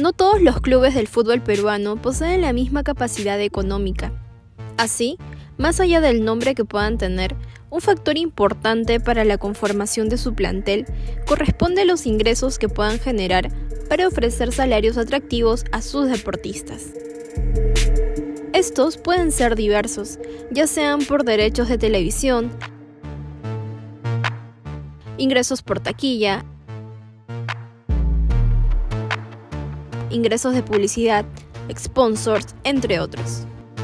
No todos los clubes del fútbol peruano poseen la misma capacidad económica. Así, más allá del nombre que puedan tener, un factor importante para la conformación de su plantel corresponde a los ingresos que puedan generar para ofrecer salarios atractivos a sus deportistas. Estos pueden ser diversos, ya sean por derechos de televisión, ingresos por taquilla, ingresos de publicidad, sponsors, entre otros.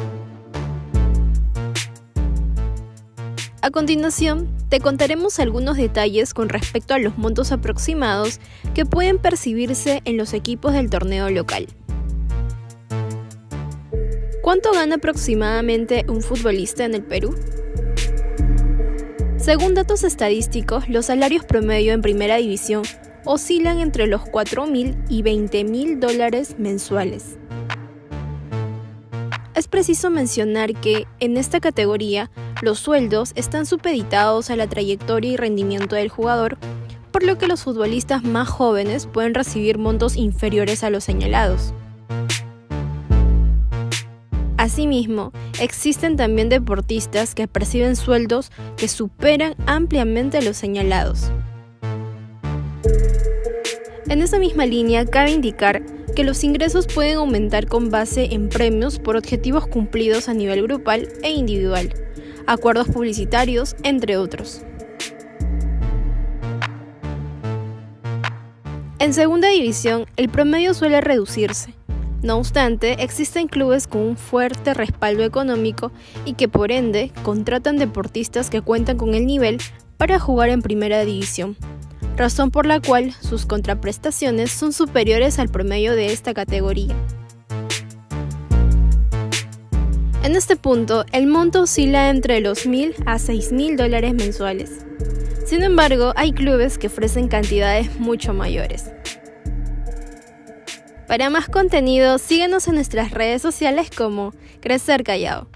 A continuación, te contaremos algunos detalles con respecto a los montos aproximados que pueden percibirse en los equipos del torneo local. ¿Cuánto gana aproximadamente un futbolista en el Perú? Según datos estadísticos, los salarios promedio en primera división oscilan entre los $4.000 y $20.000 mensuales. Es preciso mencionar que, en esta categoría, los sueldos están supeditados a la trayectoria y rendimiento del jugador, por lo que los futbolistas más jóvenes pueden recibir montos inferiores a los señalados. Asimismo, existen también deportistas que perciben sueldos que superan ampliamente a los señalados. En esa misma línea, cabe indicar que los ingresos pueden aumentar con base en premios por objetivos cumplidos a nivel grupal e individual, acuerdos publicitarios, entre otros. En segunda división, el promedio suele reducirse. No obstante, existen clubes con un fuerte respaldo económico y que por ende contratan deportistas que cuentan con el nivel para jugar en primera división, razón por la cual sus contraprestaciones son superiores al promedio de esta categoría. En este punto, el monto oscila entre los $1.000 a $6.000 mensuales. Sin embargo, hay clubes que ofrecen cantidades mucho mayores. Para más contenido, síguenos en nuestras redes sociales como Crecer Callao.